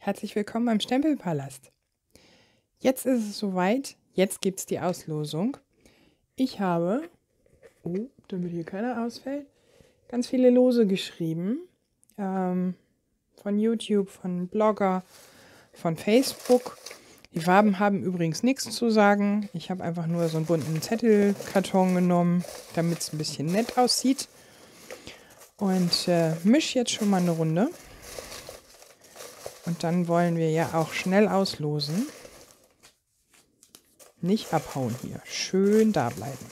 Herzlich willkommen beim Stempelpalast. Jetzt ist es soweit, jetzt gibt es die Auslosung. Ich habe, damit hier keiner ausfällt, ganz viele Lose geschrieben. Von YouTube, von Blogger, von Facebook. Die Farben haben übrigens nichts zu sagen. Ich habe einfach nur so einen bunten Zettelkarton genommen, damit es ein bisschen nett aussieht. Und mische jetzt schon mal eine Runde. Und dann wollen wir ja auch schnell auslosen. Nicht abhauen hier. Schön da bleiben.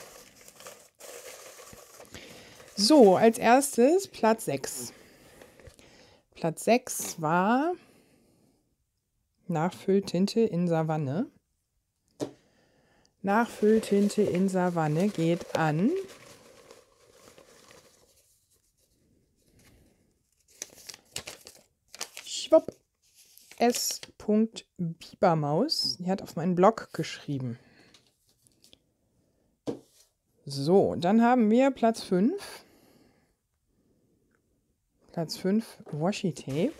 So, als erstes Platz 6. Platz 6 war Nachfülltinte in Savanne. Nachfülltinte in Savanne geht an Schwupp. S. Bibermaus. Die hat auf meinen Blog geschrieben. So, dann haben wir Platz 5. Platz 5 Washi Tape.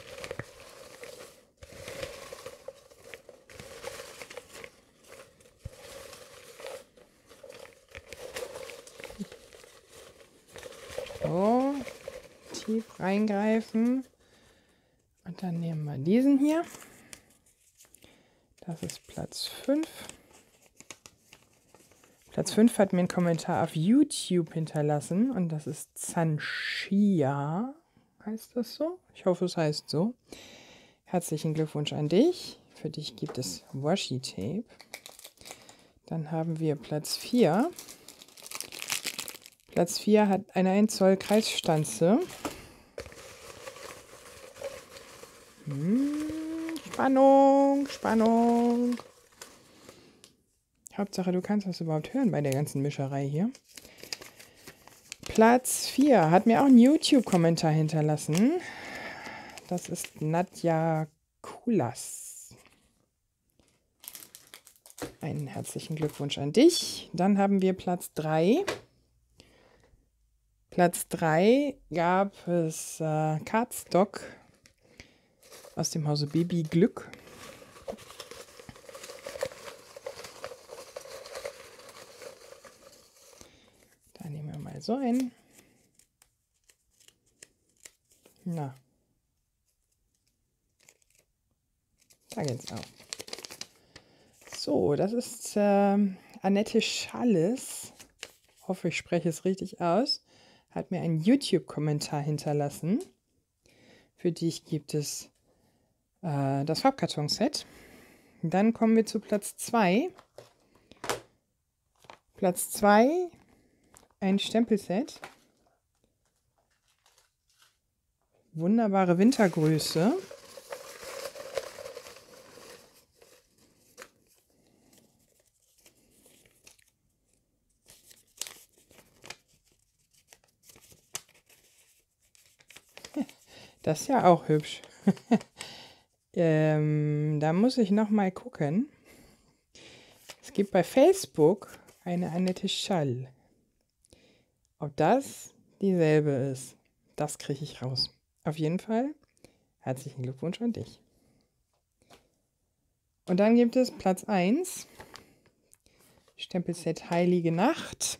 So, tief reingreifen. Und dann nehmen wir diesen hier. Das ist Platz 5. Platz 5 hat mir einen Kommentar auf YouTube hinterlassen. Und das ist Zanchia. Heißt das so? Ich hoffe, es heißt so. Herzlichen Glückwunsch an dich. Für dich gibt es Washi Tape. Dann haben wir Platz 4. Platz 4 hat eine 1 Zoll Kreisstanze. Spannung, Spannung. Hauptsache, du kannst das überhaupt hören bei der ganzen Mischerei hier. Platz 4 hat mir auch einen YouTube-Kommentar hinterlassen. Das ist Nadja Kulas. Einen herzlichen Glückwunsch an dich. Dann haben wir Platz 3. Platz 3 gab es Cardstock aus dem Hause Baby Glück. Da nehmen wir mal so ein. Na. Da geht's auch. So, das ist Annette Schalles. Hoffe, ich spreche es richtig aus. Hat mir einen YouTube-Kommentar hinterlassen. Für dich gibt es das Farbkarton-Set. Dann kommen wir zu Platz 2. Platz 2, ein Stempelset. Wunderbare Wintergröße. Das ist ja auch hübsch. Da muss ich noch mal gucken. Es gibt bei Facebook eine Annette Schall. Ob das dieselbe ist, das kriege ich raus. Auf jeden Fall herzlichen Glückwunsch an dich. Und dann gibt es Platz 1. Stempelset Heilige Nacht.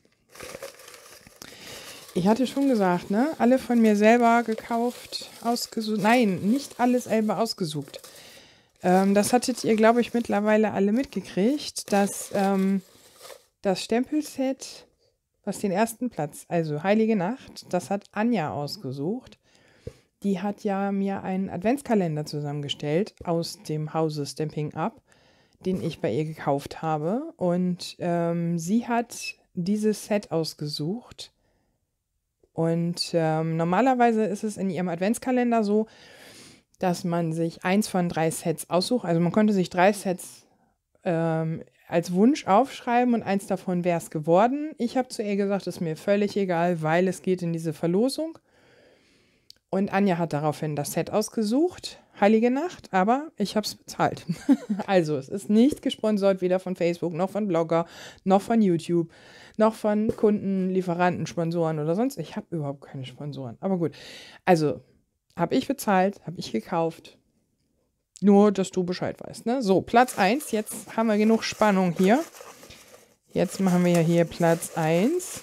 Ich hatte schon gesagt, ne? Alle von mir selber gekauft, ausgesucht. Nein, nicht alles selber ausgesucht. Das hattet ihr, glaube ich, mittlerweile alle mitgekriegt, dass das Stempelset, was den ersten Platz, also Heilige Nacht, das hat Anja ausgesucht. Die hat ja mir einen Adventskalender zusammengestellt aus dem Hause Stampin' Up, den ich bei ihr gekauft habe. Und sie hat dieses Set ausgesucht. Und normalerweise ist es in ihrem Adventskalender so, dass man sich 1 von 3 Sets aussucht. Also man konnte sich 3 Sets als Wunsch aufschreiben und 1 davon wäre es geworden. Ich habe zu ihr gesagt, ist mir völlig egal, weil es geht in diese Verlosung. Und Anja hat daraufhin das Set ausgesucht, Heilige Nacht, aber ich habe es bezahlt. Also es ist nicht gesponsert, weder von Facebook, noch von Blogger, noch von YouTube, noch von Kunden, Lieferanten, Sponsoren oder sonst. Ich habe überhaupt keine Sponsoren. Aber gut, also habe ich bezahlt, habe ich gekauft. Nur, dass du Bescheid weißt. Ne? So, Platz 1. Jetzt haben wir genug Spannung hier. Jetzt machen wir ja hier Platz 1.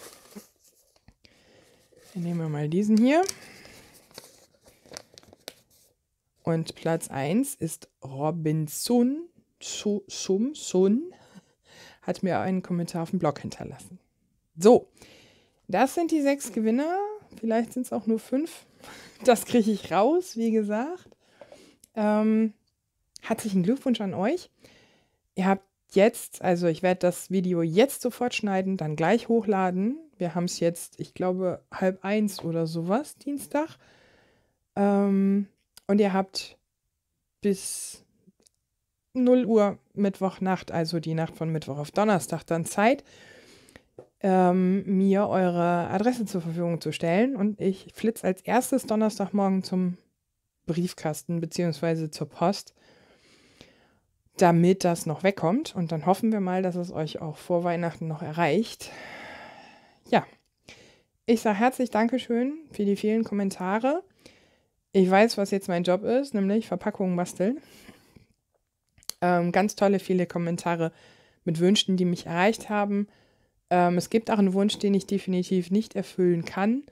Dann nehmen wir mal diesen hier. Und Platz 1 ist Robinson Sun. Hat mir einen Kommentar auf dem Blog hinterlassen. So, das sind die 6 Gewinner. Vielleicht sind es auch nur 5. Das kriege ich raus, wie gesagt. Herzlichen Glückwunsch an euch. Ihr habt jetzt, also ich werde das Video jetzt sofort schneiden, dann gleich hochladen. Wir haben es jetzt, ich glaube, 12:30 oder sowas, Dienstag. Und ihr habt bis 0 Uhr Mittwochnacht, also die Nacht von Mittwoch auf Donnerstag, dann Zeit, mir eure Adresse zur Verfügung zu stellen. Und ich flitze als erstes Donnerstagmorgen zum Briefkasten bzw. zur Post, damit das noch wegkommt. Und dann hoffen wir mal, dass es euch auch vor Weihnachten noch erreicht. Ja, ich sage herzlich Dankeschön für die vielen Kommentare. Ich weiß, was jetzt mein Job ist, nämlich Verpackungen basteln. Ganz tolle, viele Kommentare mit Wünschen, die mich erreicht haben. Es gibt auch einen Wunsch, den ich definitiv nicht erfüllen kann,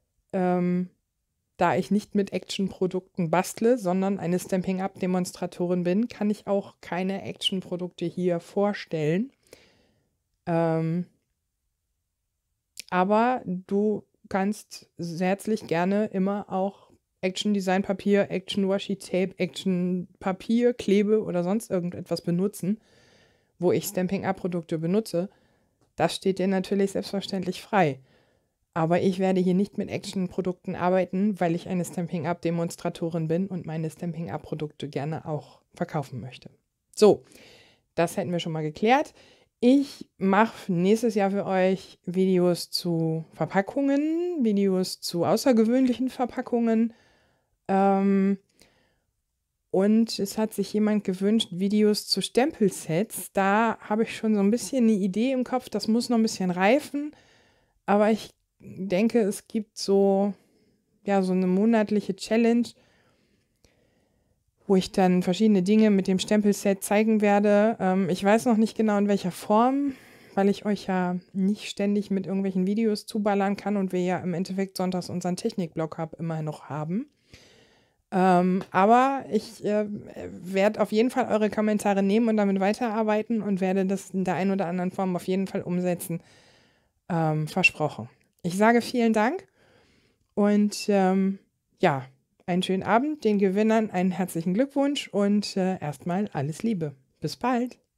da ich nicht mit Action-Produkten bastle, sondern eine Stampin'-Up-Demonstratorin bin, kann ich auch keine Action-Produkte hier vorstellen. Aber du kannst herzlich gerne immer auch Action-Design-Papier, Action-Washi-Tape, Action-Papier, Klebe oder sonst irgendetwas benutzen, wo ich Stampin'-Up-Produkte benutze. Das steht dir natürlich selbstverständlich frei. Aber ich werde hier nicht mit Action-Produkten arbeiten, weil ich eine Stampin'-Up-Demonstratorin bin und meine Stampin'-Up-Produkte gerne auch verkaufen möchte. So, das hätten wir schon mal geklärt. Ich mache nächstes Jahr für euch Videos zu Verpackungen, Videos zu außergewöhnlichen Verpackungen. Und es hat sich jemand gewünscht, Videos zu Stempelsets. Da habe ich schon so ein bisschen eine Idee im Kopf. Das muss noch ein bisschen reifen. Aber ich denke, es gibt so eine monatliche Challenge, wo ich dann verschiedene Dinge mit dem Stempelset zeigen werde. Ich weiß noch nicht genau in welcher Form, weil ich euch ja nicht ständig mit irgendwelchen Videos zuballern kann und wir ja im Endeffekt sonntags unseren Technikblog immer noch haben. Aber ich werde auf jeden Fall eure Kommentare nehmen und damit weiterarbeiten und werde das in der einen oder anderen Form auf jeden Fall umsetzen. Versprochen. Ich sage vielen Dank und einen schönen Abend. Den Gewinnern einen herzlichen Glückwunsch und erstmal alles Liebe. Bis bald.